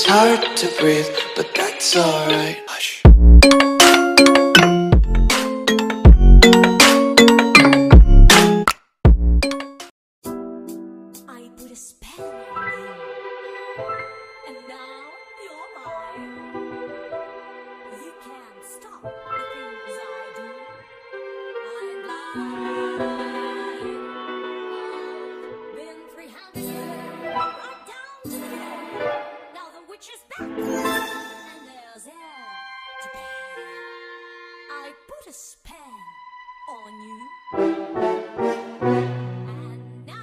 hard to breathe, but that's alright. Hush. I put a spell on you, and now you're mine. You can't stop the things I do. I'm blind. I've been 300 years, right down to the end. Now the witch is back, and there's air to bear. I put a spell on you, and now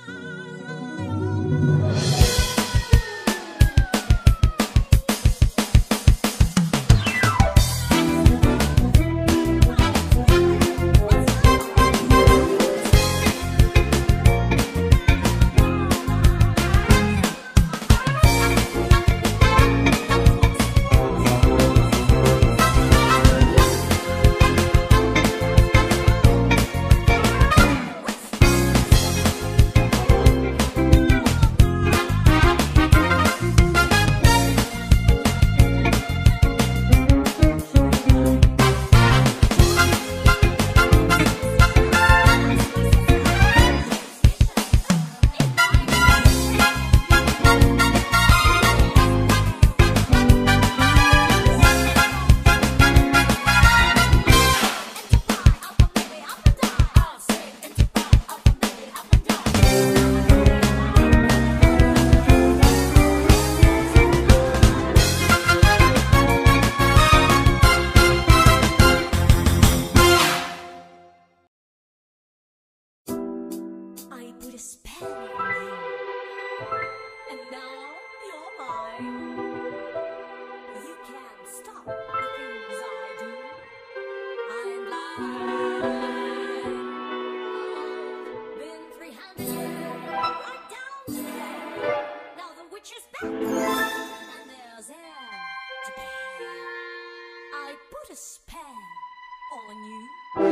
I put a spell on you, and now you're mine. You can't stop the things I do. I'm blind. I've been 300 years, right down to the end. Now the witch is back, and there's air to bear. I put a spell on you,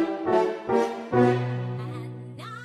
and now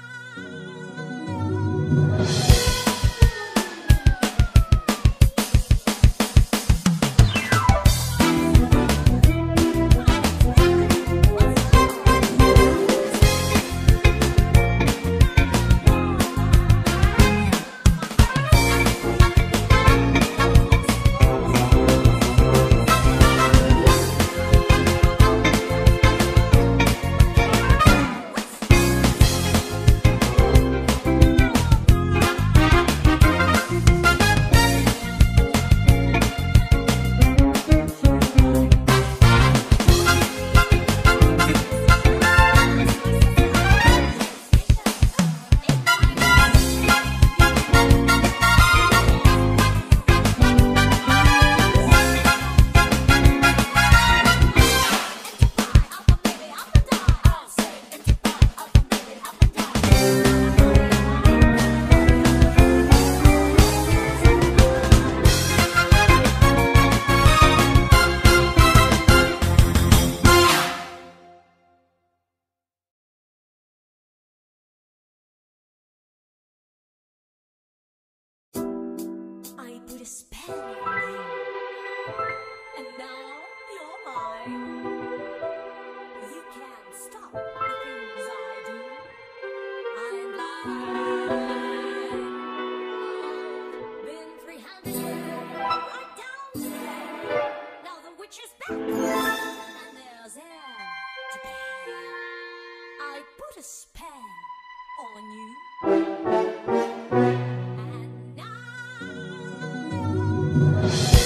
I put a spell on you, and now you're mine. You can't stop the things I do. I'm blind. I've been 300 years, right down to the end. Now the witch is back, and there's air to bear. I put a spell on you, and now